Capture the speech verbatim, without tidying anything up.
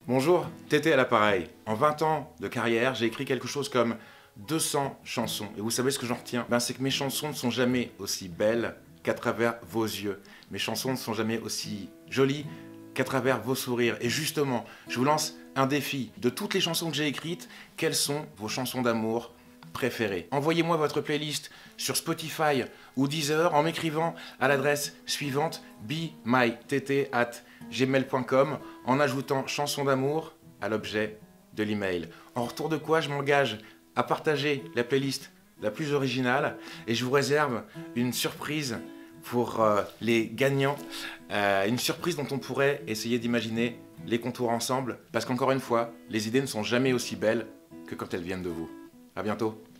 Bonjour, Tété à l'appareil. En vingt ans de carrière, j'ai écrit quelque chose comme deux cents chansons. Et vous savez ce que j'en retiens? Ben, c'est que mes chansons ne sont jamais aussi belles qu'à travers vos yeux. Mes chansons ne sont jamais aussi jolies qu'à travers vos sourires. Et justement, je vous lance un défi. De toutes les chansons que j'ai écrites, quelles sont vos chansons d'amour préférées? Envoyez-moi votre playlist sur Spotify ou Deezer en m'écrivant à l'adresse suivante be my tété at gmail point com en ajoutant chanson d'amour à l'objet de l'email. En retour de quoi, je m'engage à partager la playlist la plus originale et je vous réserve une surprise pour euh, les gagnants. Euh, une surprise dont on pourrait essayer d'imaginer les contours ensemble parce qu'encore une fois, les idées ne sont jamais aussi belles que quand elles viennent de vous. À bientôt.